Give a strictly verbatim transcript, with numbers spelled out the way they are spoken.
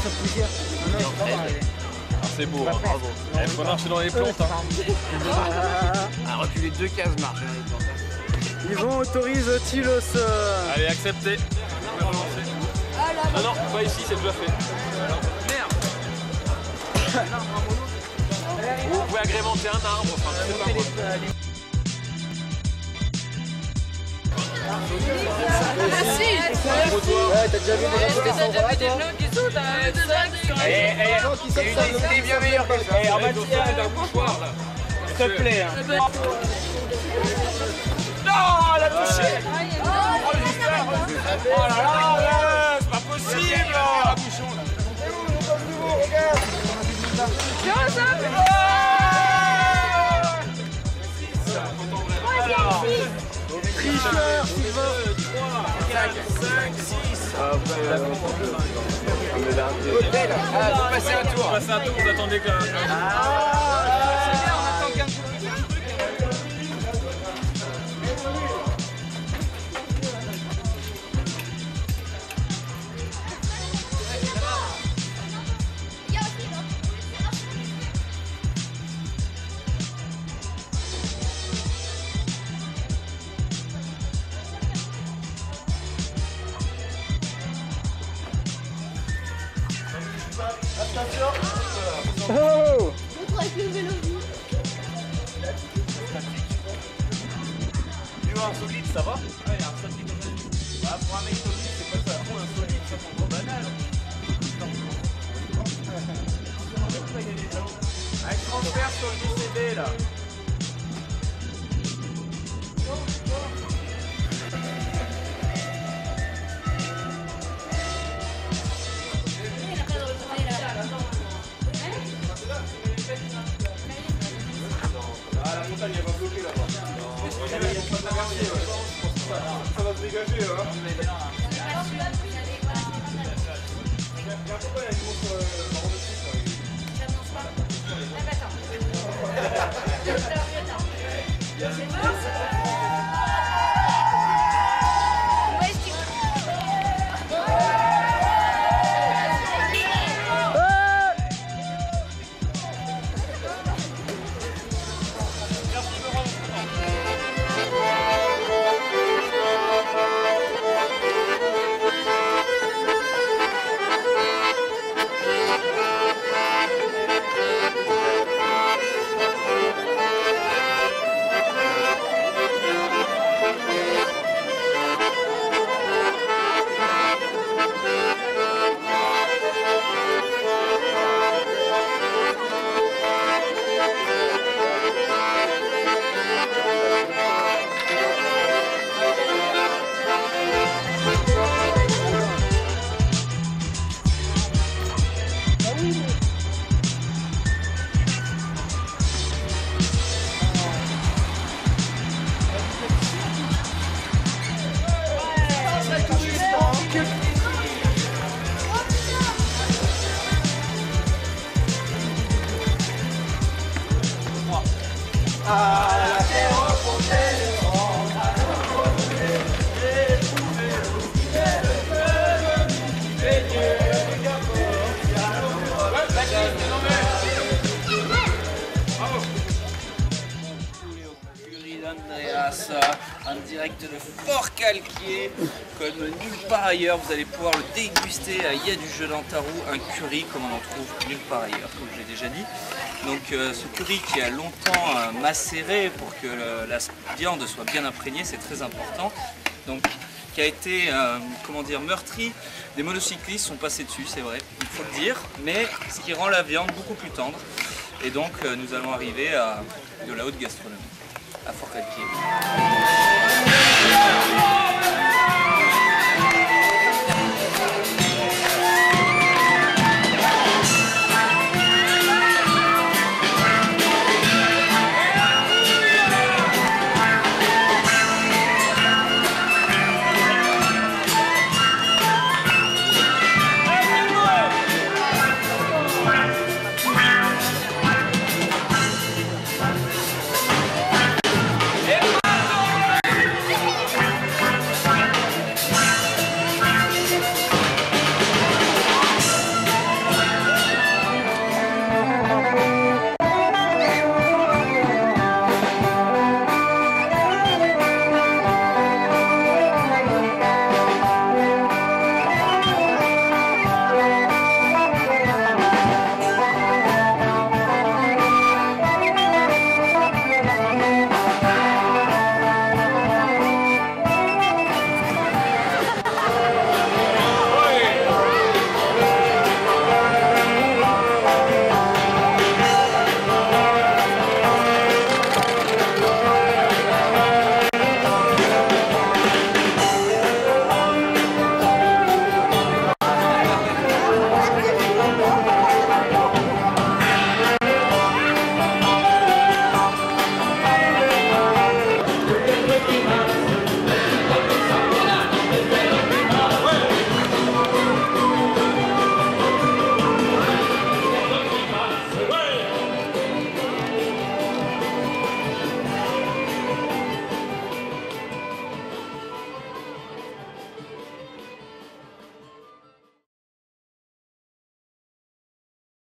C'est beau, hein, bravo. Il faut marcher dans les plantes. Hein. À reculer deux cases, marcher dans les plantes. Yvon autorise Tilos. Euh... Allez, acceptez. Non, non, pas ici, c'est déjà fait. Merde. Vous pouvez agrémenter un arbre, enfin, c'est pas moi. Ah si! Ouais, t'as déjà vu des gens qui sont là, toi? qui sautent, Il y a une idée bien meilleure que ça. Eh, Armatia, d'un mouchoir, là. S'il te plaît. Hein. Non, elle a touché. Oh là là, c'est pas possible. Tricheur, Sylvain. cinq, six. Hôtel. Ah, vous passez un tour. Vous passez un tour, vous attendez quand même. Oh! Avec le vélo. Bio insolite, ça va? Ouais, il y a un solide. Bah, pour un mec solide, c'est pas ça. Pour un solide, ça prend trop banal. Un transfert sur le J C B là. Ah, la montagne elle va bloquer là-bas. Ça va se dégager hein. Pourquoi il y a une grosse marron dessus ça? En direct de Fort-Calquier, comme nulle part ailleurs, vous allez pouvoir le déguster à Yad du Jeu d'Antarou, un curry comme on en trouve nulle part ailleurs, comme je l'ai déjà dit. Donc euh, ce curry qui a longtemps euh, macéré pour que le, la viande soit bien imprégnée, c'est très important. Donc qui a été euh, comment dire, meurtri, des motocyclistes sont passés dessus, c'est vrai, il faut le dire, mais ce qui rend la viande beaucoup plus tendre. Et donc euh, nous allons arriver à de la haute gastronomie, à Fort-Calquier.